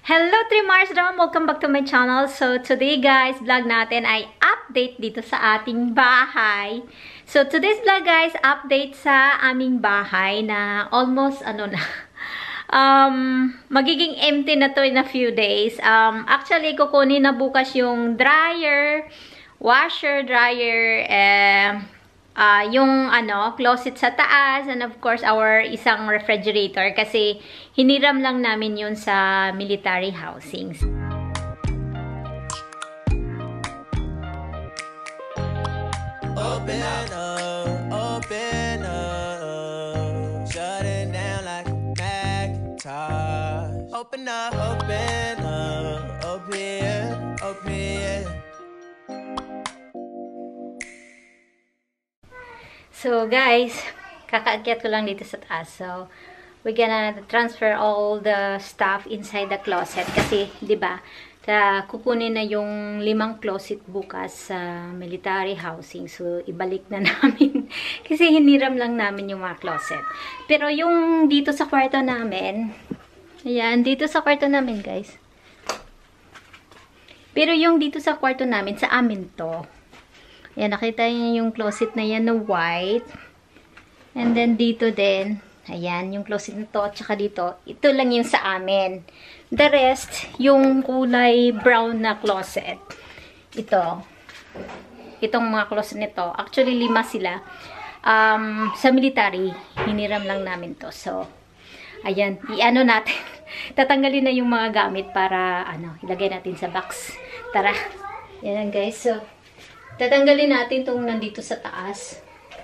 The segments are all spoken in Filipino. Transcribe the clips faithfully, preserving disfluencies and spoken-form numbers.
Hello, three Marz! Welcome back to my channel. So, today guys, vlog natin ay update dito sa ating bahay. So, today's vlog guys, update sa aming bahay na almost, ano na, um, magiging empty na to in a few days. Um, actually, kukunin na bukas yung dryer, washer, dryer, eh, Uh, yung ano, closet sa taas, and of course our isang refrigerator kasi hiniram lang namin yun sa military housings. Open up, open up, shut it down like Macintosh. Open up, open up, open, open. So, guys, kakaakyat ko lang dito sa taas. So, we're gonna transfer all the stuff inside the closet. Kasi, di ba, kukunin na yung limang closet bukas sa military housing. So, ibalik na namin. Kasi, hiniram lang namin yung mga closet. Pero, yung dito sa kwarto namin, ayan, dito sa kwarto namin, guys. Pero, yung dito sa kwarto namin, sa amin to. Ayan, nakita niyo yung closet na yan na white. And then, dito din. Ayan, yung closet na to. At saka dito. Ito lang yung sa amin. The rest, yung kulay brown na closet. Ito. Itong mga closet nito. Actually, lima sila. Um, sa military, hiniram lang namin to. So, ayan. I-ano natin. Tatanggalin na yung mga gamit para, ano, ilagay natin sa box. Tara. Yan guys. So, tatanggalin natin itong nandito sa taas.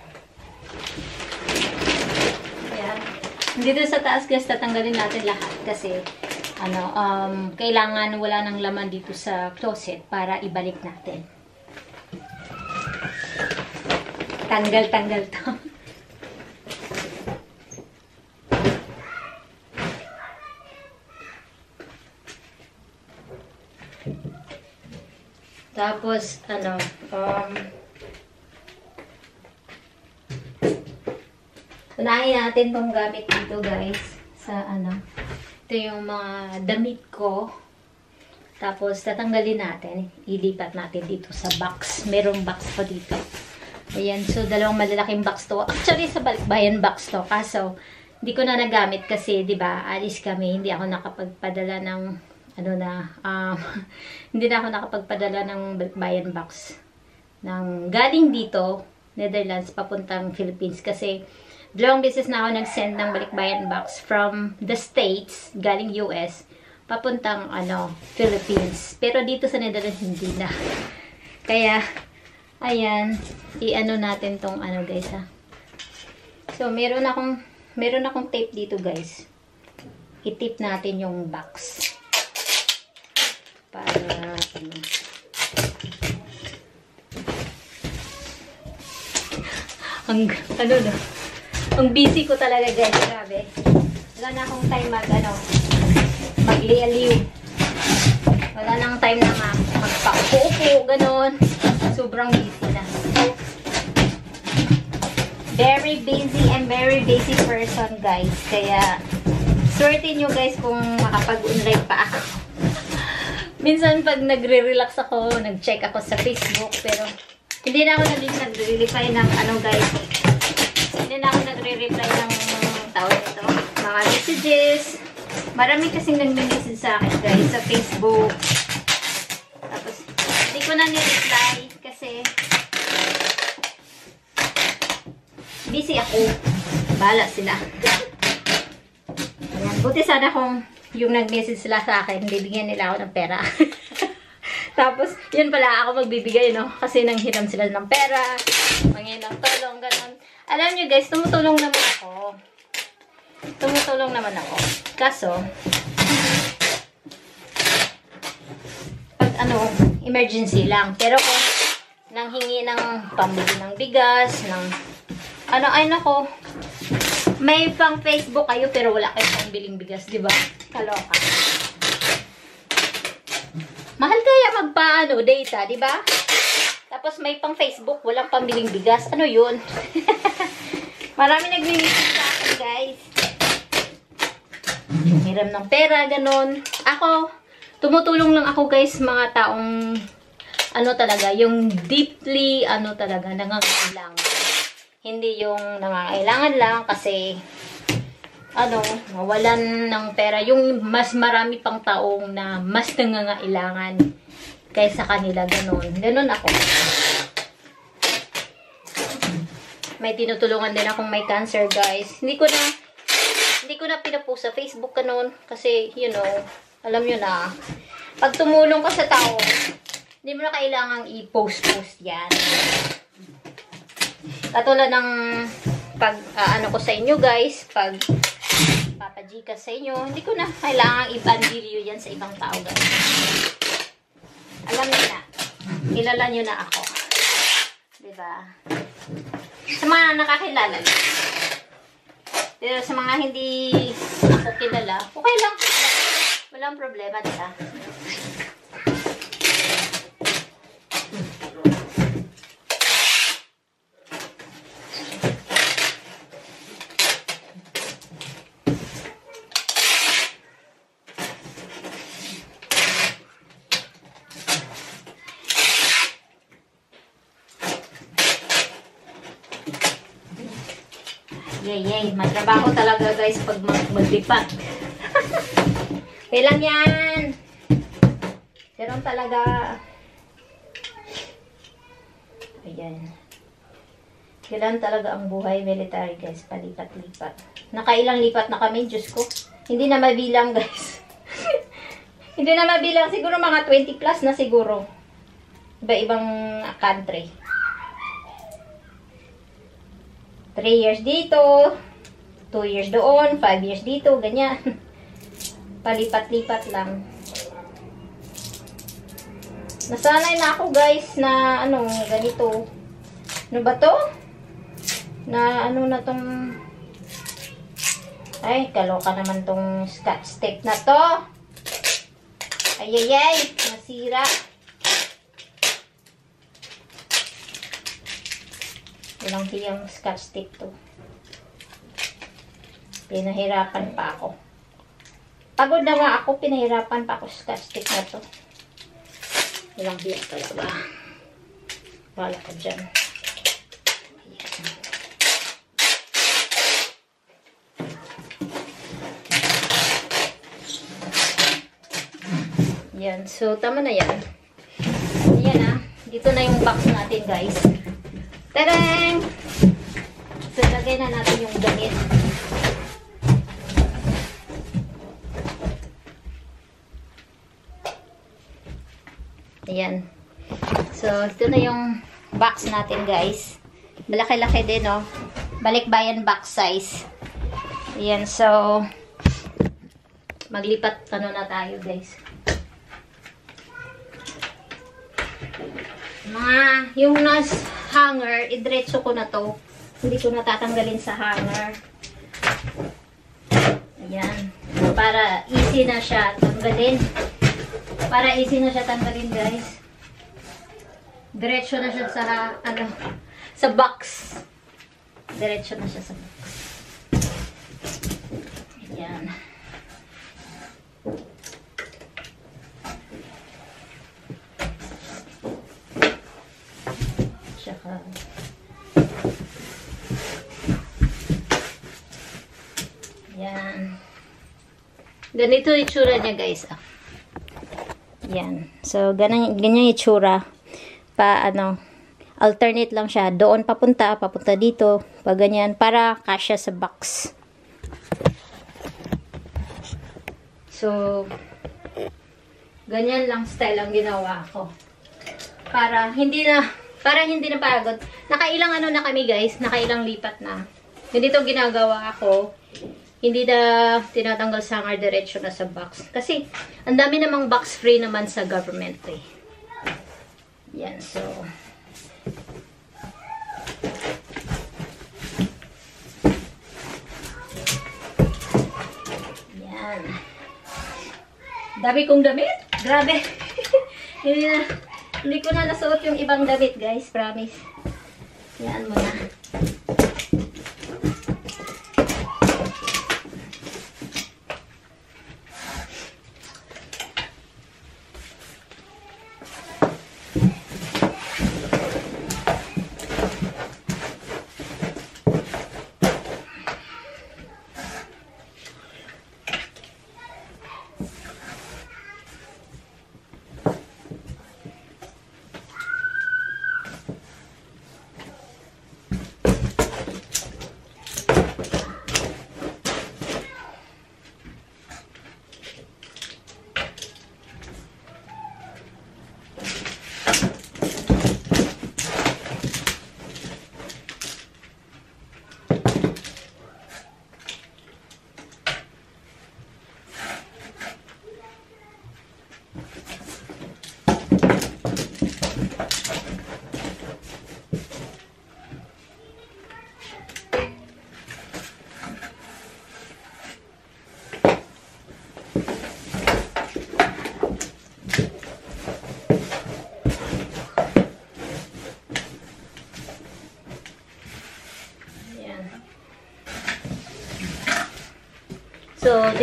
Ayan. Nandito sa taas, guys, tatanggalin natin lahat. Kasi, ano, um, kailangan wala nang laman dito sa closet para ibalik natin. Tanggal-tanggal to. Tapos, ano, um, unahin natin tong gamit dito, guys, sa, ano, ito yung mga damit ko. Tapos, tatanggalin natin, ilipat natin dito sa box. Merong box pa dito. Ayan, so, dalawang malalaking box to. Actually, sa balikbayan box to. Kaso, hindi ko na nagamit kasi, di ba, alis kami, hindi ako nakapagpadala ng ano na, um, hindi na ako nakapagpadala ng balikbayan box ng galing dito, Netherlands, papuntang Philippines. Kasi, dalawang beses na ako nag-send ng balikbayan box from the States, galing U S, papuntang, ano, Philippines. Pero dito sa Netherlands, hindi na. Kaya, ayan, i-ano natin tong, ano, guys, ha. So, meron akong, meron akong tape dito, guys. I-tape natin yung box. Para, ano, ang, ano na, ang busy ko talaga, guys, grabe. Wala na akong time mag, ano, maglialiw. Wala nang time na mag, magpa-upo-upo, ganon. Sobrang busy na. Very busy and very busy person, guys. Kaya, swerte nyo, guys, kung makapag-online pa ako. Minsan, pag nagre-relax ako, nag-check ako sa Facebook, pero hindi na ako nagre-reply ng ano, guys. Hindi na ako nagre-reply ng tawag ito, mga messages. Marami kasing nag-message sa akin, guys, sa Facebook. Tapos, hindi ko na ni-reply kasi busy ako. Bahala sila. Ayan, buti sana kung yung nag-message sila sa akin, bibigyan nila ako ng pera. Tapos, yun pala ako magbibigay, no? Kasi nanghiram sila ng pera, manghin ng tulong, ganun. Alam nyo, guys, tumutulong naman ako. Tumutulong naman ako. Kaso, pag ano, emergency lang. Pero kung nanghingi ng pambili ng bigas, ng ano, ay nako, may pang Facebook kayo pero wala kayo pang biling bigas, di ba? Kaloka. Mahal kaya magpa-ano, data, di ba? Tapos may pang Facebook, walang pambiling bigas. Ano yun? Marami nag-message sa akin, guys. manghiram ng pera, ganon. Ako, tumutulong lang ako guys, mga taong, ano talaga, yung deeply, ano talaga, nangangailangan. Hindi yung nangangailangan lang kasi, ano, mawalan ng pera. Yung mas marami pang taong na mas nangangailangan kaysa kanila, ganon. Ganon ako. May tinutulungan din akong may cancer, guys. Hindi ko na, hindi ko na pinapost sa Facebook kanon. Kasi, you know, alam nyo na, pag tumulong ka sa tao, hindi mo na kailangang i-post-post yan. Katulad ng pag, uh, ano ko sa inyo, guys, pag papajika sa inyo, hindi ko na kailangang i-bandiryo yan sa ibang tao, guys. Alam nyo na, kilala nyo na ako. Diba? Sa mga nakakilala lang. Pero sa mga hindi ako kilala, okay lang. Walang problema, diba? Yay, yay. Matrabaho talaga guys pag mag maglipat. Kailan yan? Ganun talaga. Ayan. Kailan talaga ang buhay military guys. Palipat-lipat. Nakailang lipat na kami. Diyos ko. Hindi na mabilang guys. Hindi na mabilang. Siguro mga twenty plus na siguro. Iba-ibang country. three years dito, two years doon, five years dito, ganyan. Palipat-lipat lang. Nasanay na ako guys na ano, ganito. Ano ba to? Na ano na tong, ay, kaloka naman tong scotch tape na to. Ayayay, nasira. Walang hiyang scotch tape to. Pinahirapan pa ako. Pagod na nga ako, pinahirapan pa ako scotch tape na to. Walang hiyang talaga. Wala ka dyan. Ayan. Yan. So, tama na yan. Ayan ah. Dito na yung box natin guys. Tadang! So, lagay na natin yung damit. Ayan. So, ito na yung box natin, guys. Malaki-laki din, no? Balikbayan box size. Ayan, so, maglipat ano na tayo, guys. Mga, yung nas hanger, idretso ko na to. Hindi ko natatanggalin sa hanger. Ayan. Para easy na siya tanggalin. Para easy na siya tanggalin, guys. Diretso na siya sa, ano, sa box. Diretso na siya sa box. Ayan. Tsaka, ayan. Ganito yung itsura niya, guys. Ah. Yan. So, ganyan, ganyan yung itsura. Pa, ano, alternate lang siya. Doon papunta, papunta dito. Pag ganyan, para kasya sa box. So, ganyan lang style ang ginawa ko. Para hindi na, para hindi na pagod. Nakailang ano na kami guys, nakailang lipat na. Ganito ginagawa ko. Hindi na tinatanggal sa hanger, diretso na sa box. Kasi, ang dami namang box free naman sa government eh. Yan, so. Yan. Dami kong damit. Grabe. hindi, na, hindi ko na nasuot yung ibang damit, guys. Promise. Yan mo na.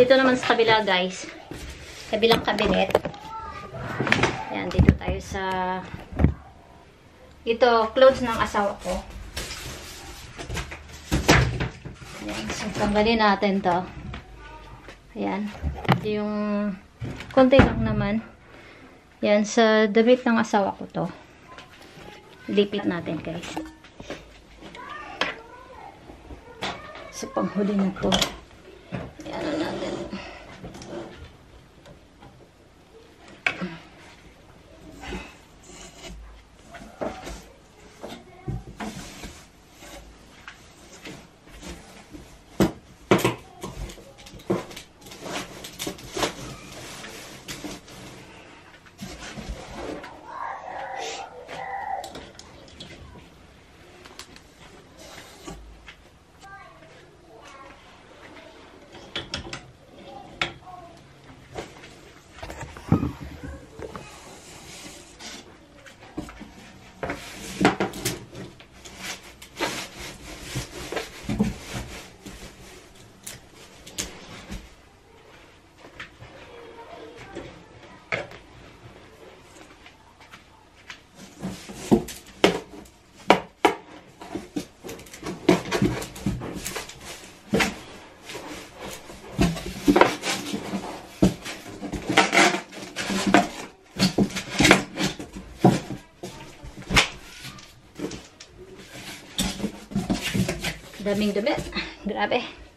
dito naman sa kabila, guys. Kabilang cabinet. Yan, dito tayo sa... Ito, clothes ng asawa ko. Yan, so tanggalin natin to. Ayan. Ito yung konti lang naman. Yan, sa damit ng asawa ko to. Lipit natin, guys. Sa panghuli na to. Ayan na natin. Daming damit. Grabe.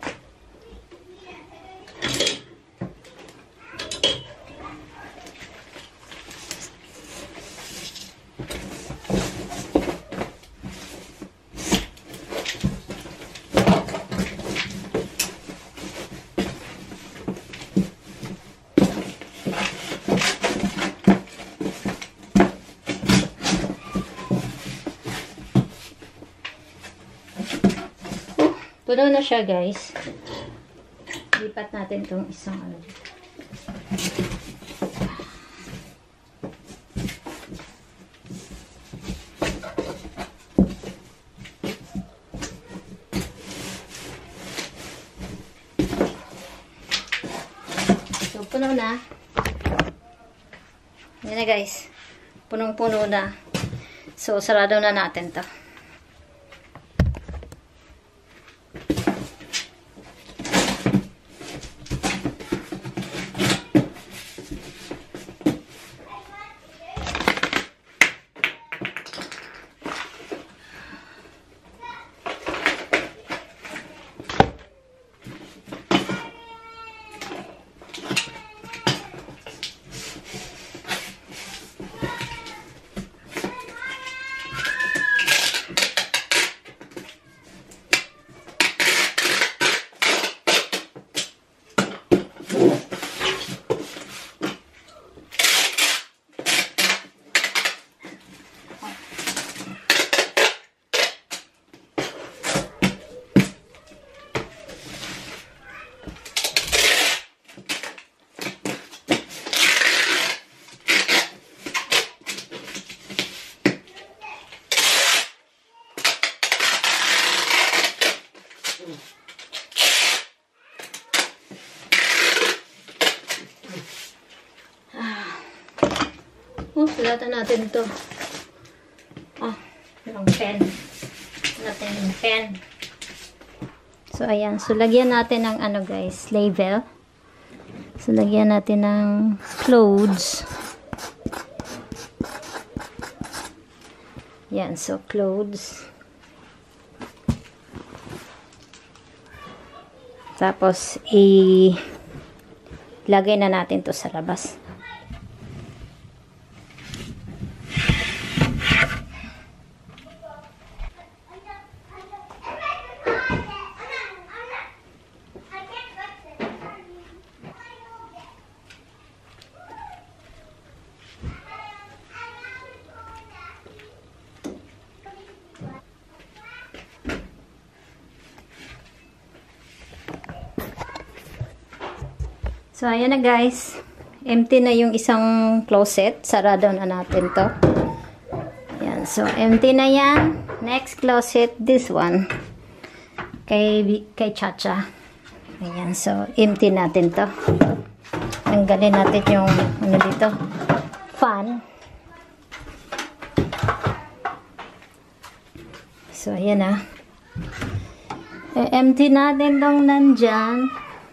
Puno na siya, guys. Lipat natin itong isang ano. So, puno na. Yan na, guys. Punong-puno na. So, sarado na natin to. Oh, sulatan natin ito. Ah, yung pen. Natin yung pen. So, ayan. So, lagyan natin ng ano, guys, label. So, lagyan natin ng clothes. Yan. So, clothes. Tapos, i-lagay na natin to sa labas. So, ayan na, guys. Empty na yung isang closet. Sarado na natin to. Ayan. So, empty na yan. Next closet, this one. Kay, kay Chacha. Ayan, so empty natin to. Tanggalin natin yung ano dito, fan. So ayan ah. E empty natin tong nandyan.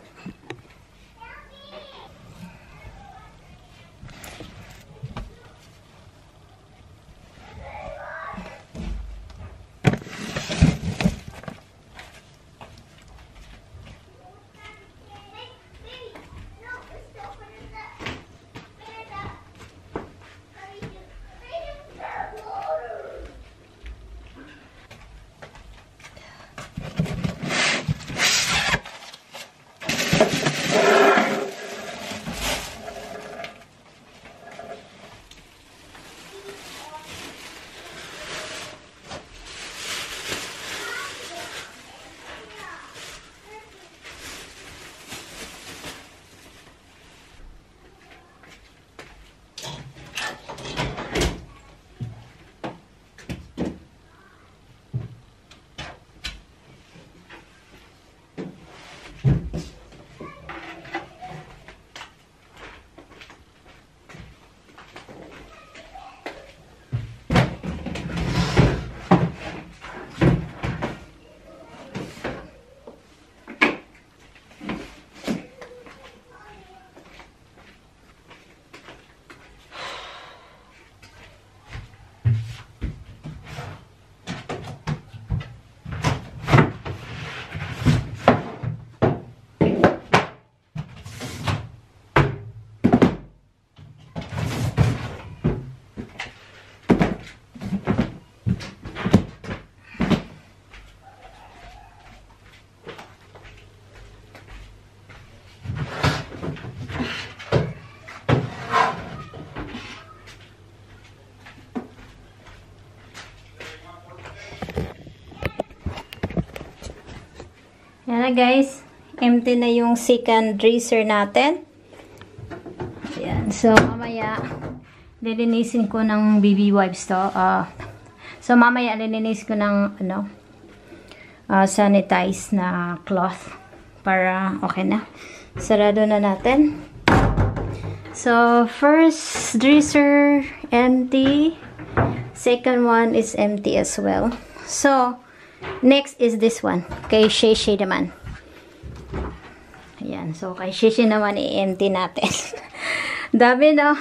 Yan na guys, empty na yung second dresser natin. Yan, so mamaya lilinisin ko ng baby wipes to. Uh, so mamaya lilinisin ko ng ano, uh, sanitize na cloth para okay na. Sarado na natin. So first dresser empty, second one is empty as well. So next is this one. Kay Sheshe naman. Ayan. So, kay Sheshe naman i-empty natin. Dami no?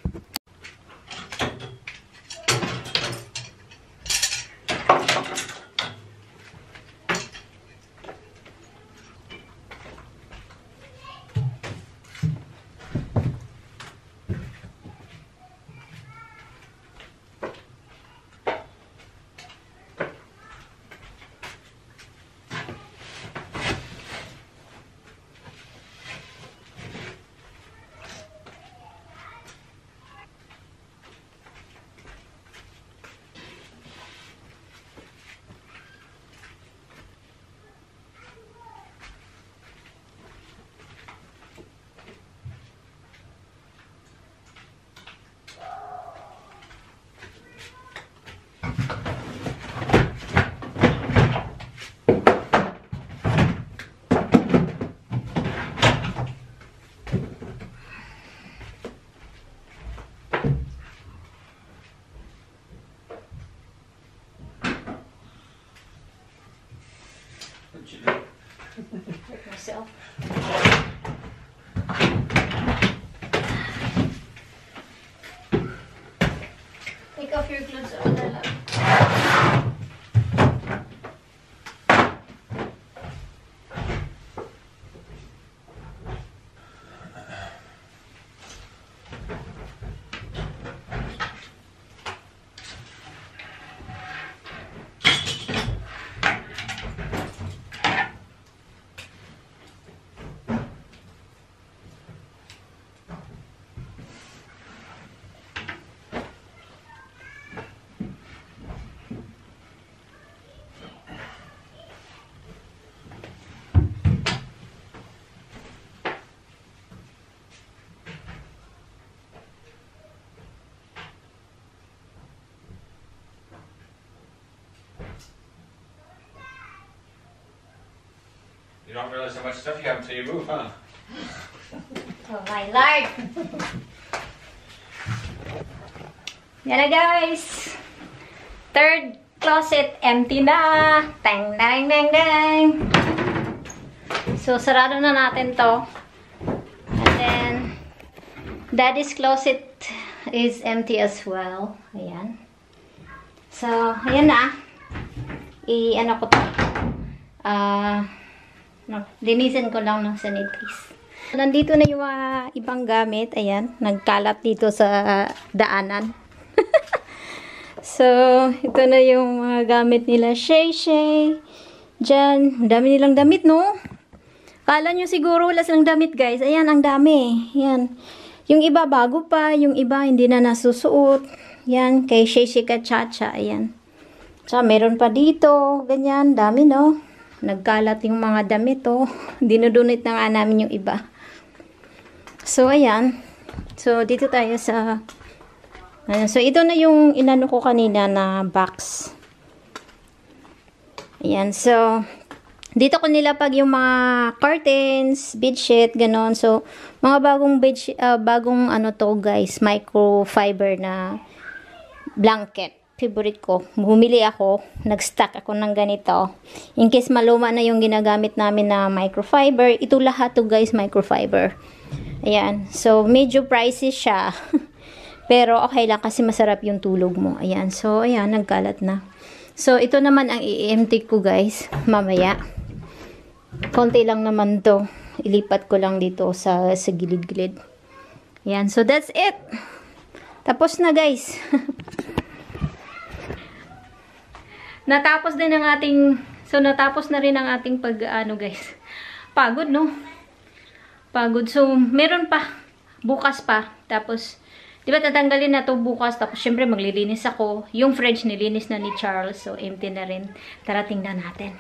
Myself. Take off your gloves over there, love. You don't realize how much stuff you have until you move, huh? Oh my Lord! Yan na guys! Third closet empty na! Tang dang dang dang! So, sarado na natin to. And then, Daddy's closet is empty as well. Ayan. So, ayan na. I-ano ko to. Ah... Uh, No, linisin ko lang ng sanitize. Nandito na yung mga ibang gamit. Ayan, nagkalat dito sa daanan. So, ito na yung mga gamit nila. Shay, Shay. Diyan, dami nilang damit, no? Kala nyo siguro wala silang damit, guys. Ayan, ang dami. Ayan. Yung iba bago pa, yung iba hindi na nasusuot. Ayan, kay Shay, Shay Kachacha. Ayan. So, meron pa dito. Ganyan, dami, no? Nagkalat yung mga damit, oh. Dinudunit na nga namin yung iba. So, ayan. So, dito tayo sa... Ayan. So, ito na yung inano ko kanina na box. Ayan. So, dito ko nilapag yung mga curtains, bedsheet, ganon. So, mga bagong bedsheet, uh, bagong ano to, guys, microfiber na blanket. Favorite ko. Bumili ako. Nag-stock ako ng ganito. In case maluma na yung ginagamit namin na microfiber. Ito lahat to guys, microfiber. Ayan. So, medyo pricey siya. Pero, okay lang kasi masarap yung tulog mo. Ayan. So, ayan. Nagkalat na. So, ito naman ang i-empty ko guys. Mamaya. Konti lang naman to. Ilipat ko lang dito sa, sa gilid-gilid. Ayan. So, that's it. Tapos na guys. Natapos din ang ating, so natapos na rin ang ating pag, ano guys, pagod no? Pagod. So, meron pa, bukas pa. Tapos, di ba tatanggalin na to bukas, tapos syempre maglilinis ako. Yung fridge nilinis na ni Charles, so empty na rin. Tara, tingnan natin.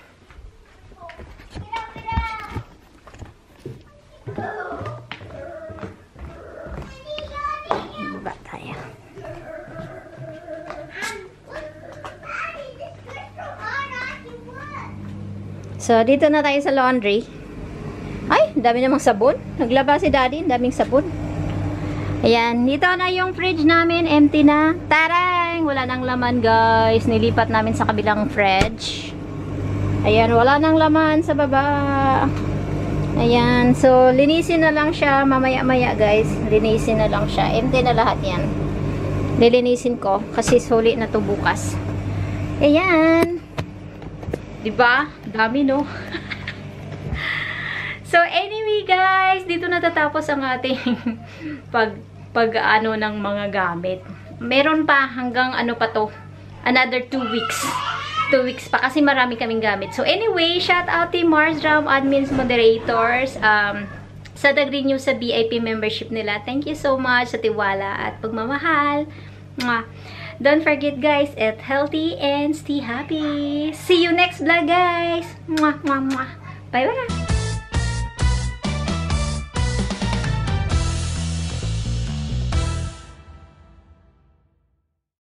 Diba tayo? So, dito na tayo sa laundry. Ay, dami namang sabon. Naglaba si Daddy, daming sabon. Ayan, dito na yung fridge namin. Empty na. Tarang! Wala nang laman, guys. Nilipat namin sa kabilang fridge. Ayan, wala nang laman sa baba. Ayan, so, linisin na lang siya. Mamaya-maya, guys. Linisin na lang siya. Empty na lahat yan. Lilinisin ko kasi suli na to bukas. Ayan. Diba? Dami, no? So, anyway, guys, dito natatapos ang ating pag, pag ano ng mga gamit. Meron pa hanggang ano pa to? Another two weeks. Two weeks pa kasi marami kaming gamit. So, anyway, shout out to Marz, admins, moderators, um, sa nag-renew sa V I P membership nila. Thank you so much sa tiwala at pagmamahal. Mwah. Don't forget guys, eat healthy and stay happy. See you next vlog guys. Mwah, mwah, mwah. Bye bye.